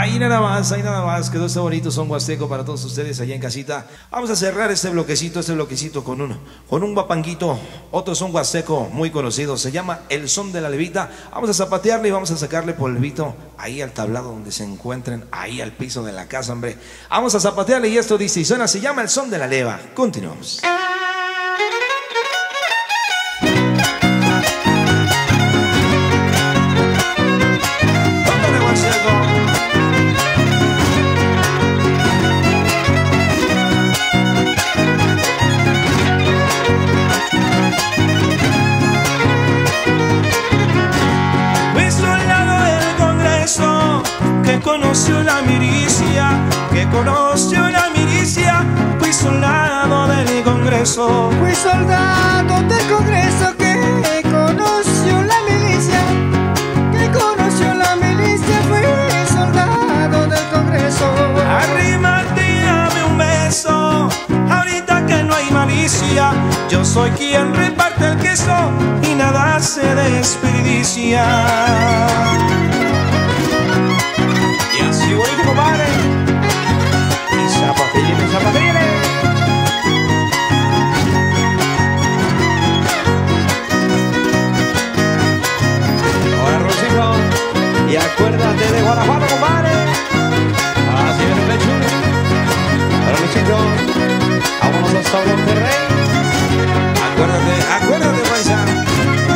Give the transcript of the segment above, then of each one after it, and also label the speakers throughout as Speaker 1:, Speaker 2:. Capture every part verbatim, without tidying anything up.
Speaker 1: Ahí nada más, ahí nada más. Quedó este bonito son huasteco para todos ustedes allá en casita. Vamos a cerrar este bloquecito, este bloquecito con un, con un guapanguito. Otro son huasteco muy conocido. Se llama El Son de la Levita. Vamos a zapatearle y vamos a sacarle polvito ahí al tablado donde se encuentren, ahí al piso de la casa, hombre. Vamos a zapatearle y esto dice y suena, se llama El Son de la Leva. Continuamos.
Speaker 2: Que conoció la milicia, que conoció la milicia, fui soldado del Congreso.
Speaker 3: Fui soldado del Congreso que conoció la milicia, que conoció la milicia, fui soldado del Congreso.
Speaker 2: Arrímate y dame un beso, ahorita que no hay malicia, yo soy quien reparte el queso y nada se desperdicia. Y bonito, compadre. Y zapatille, zapatille. Ahora, Rosito, y acuérdate de Guanajuato, compadre. Así es el pecho. Ahora, Rosito, vámonos hasta Monterrey.
Speaker 1: Acuérdate, acuérdate, paisano.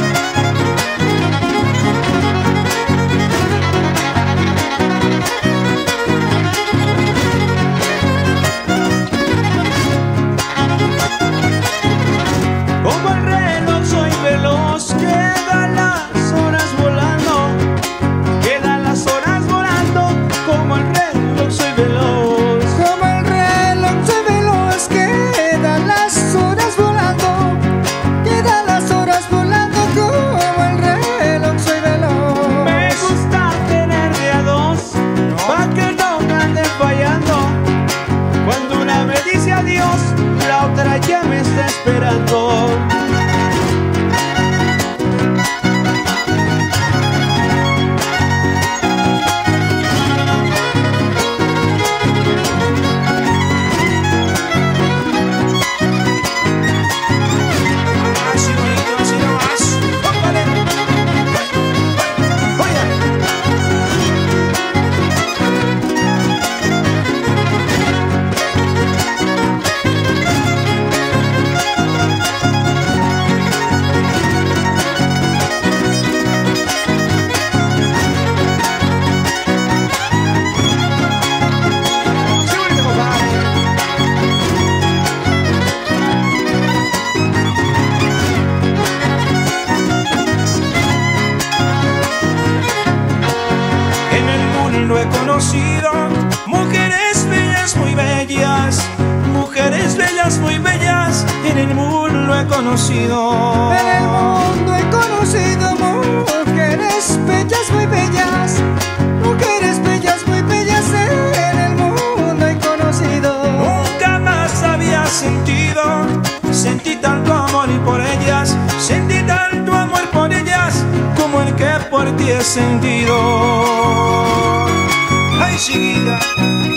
Speaker 2: La otra ya me está esperando. He conocido mujeres bellas, muy bellas, mujeres bellas, muy bellas, en el mundo he conocido.
Speaker 3: En el mundo he conocido mujeres bellas, muy bellas, mujeres bellas, muy bellas, en el mundo he conocido.
Speaker 2: Nunca más había sentido, sentí tanto amor y por ellas, sentí tanto amor por ellas, como el que por ti he sentido. Ay, chiquita.